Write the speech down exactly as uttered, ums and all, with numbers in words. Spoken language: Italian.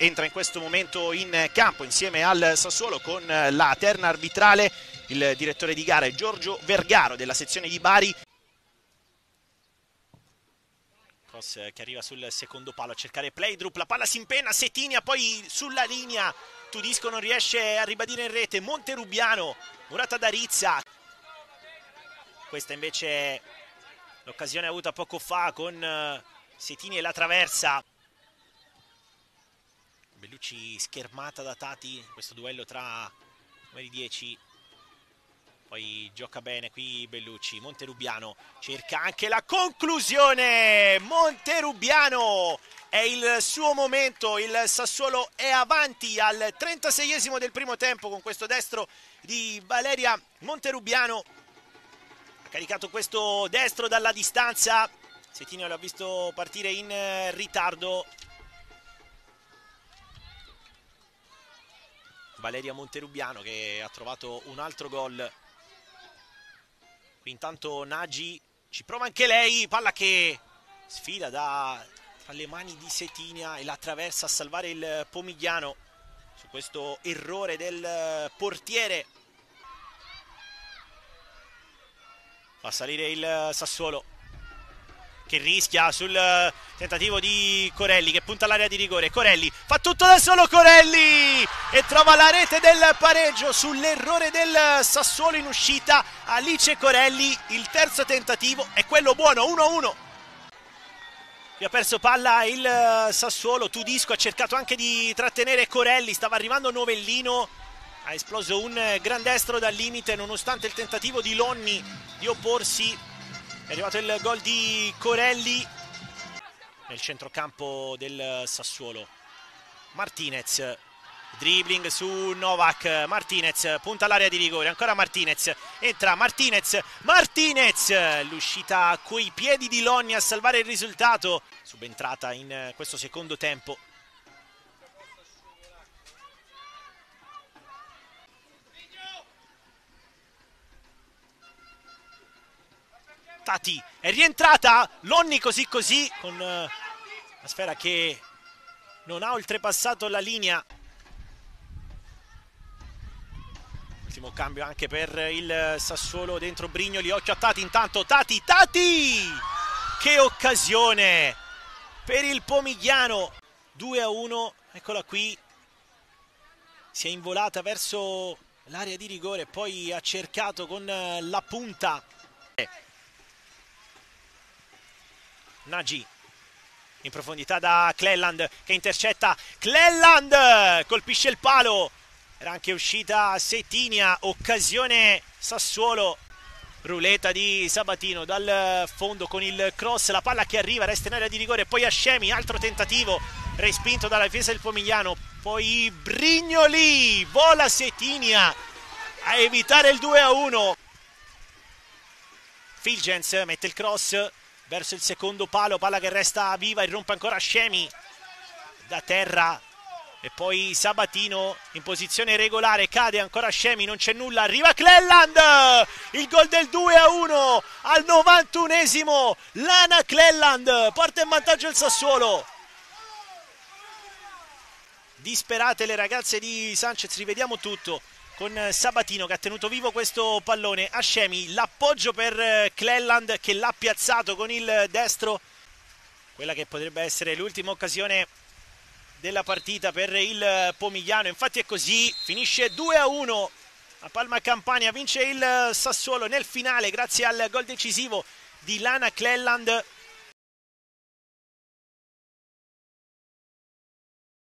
entra in questo momento in campo insieme al Sassuolo con la terna arbitrale il direttore di gara Giorgio Vergaro della sezione di Bari. Cross che arriva sul secondo palo a cercare Playdrup, la palla si impenna, Setinia poi sulla linea, Tudisco non riesce a ribadire in rete, Monterubiano, murata da Rizza. Questa invece è l'occasione avuta poco fa con Setini e la traversa. Bellucci schermata da Tati, questo duello tra numeri dieci. Poi gioca bene qui Bellucci, Monterubiano cerca anche la conclusione, Monterubiano è il suo momento, il Sassuolo è avanti al trentaseiesimo del primo tempo con questo destro di Valeria Monterubiano, ha caricato questo destro dalla distanza, Setino l'ha visto partire in ritardo, Valeria Monterubiano che ha trovato un altro gol. Qui intanto Nagy ci prova anche lei, palla che sfila da tra le mani di Setinia e la attraversa a salvare il Pomigliano su questo errore del portiere. Fa salire il Sassuolo che rischia sul tentativo di Corelli che punta all'area di rigore. Corelli fa tutto da solo, Corelli e trova la rete del pareggio sull'errore del Sassuolo in uscita. Alice Corelli, il terzo tentativo è quello buono, uno a uno. Qui ha perso palla il Sassuolo, Tudisco ha cercato anche di trattenere Corelli, stava arrivando Novellino, ha esploso un gran destro dal limite nonostante il tentativo di Lonni di opporsi. È arrivato il gol di Corelli nel centrocampo del Sassuolo. Martinez, dribbling su Novak, Martinez punta all'area di rigore, ancora Martinez, entra Martinez, Martinez, l'uscita coi piedi di Lonni a salvare il risultato, subentrata in questo secondo tempo. Tati è rientrata, Lonni così così con uh, la sfera che non ha oltrepassato la linea. Ultimo cambio anche per il Sassuolo dentro Brignoli, occhio a Tati intanto, Tati, Tati! Che occasione per il Pomigliano, due a uno, eccola qui, si è involata verso l'area di rigore, poi ha cercato con la punta. Nagy in profondità da Cleland che intercetta, Cleland colpisce il palo, era anche uscita Setinia, occasione Sassuolo, ruleta di Sabatino dal fondo con il cross, la palla che arriva, resta in area di rigore, poi Ascemi, altro tentativo respinto dalla difesa del Pomigliano, poi Brignoli, vola Setinia a evitare il due a uno. Filgens mette il cross verso il secondo palo, palla che resta viva, irrompe ancora Ascemi da terra e poi Sabatino in posizione regolare, cade ancora Ascemi, non c'è nulla, arriva Cleland, il gol del due a uno al novantunesimo, Lana Cleland porta in vantaggio il Sassuolo. Disperate le ragazze di Sanchez, rivediamo tutto con Sabatino che ha tenuto vivo questo pallone, Ascemi, l'appoggio per Cleland che l'ha piazzato con il destro, quella che potrebbe essere l'ultima occasione della partita per il Pomigliano, infatti è così, finisce due a uno, a Palma Campania vince il Sassuolo nel finale grazie al gol decisivo di Lana Cleland.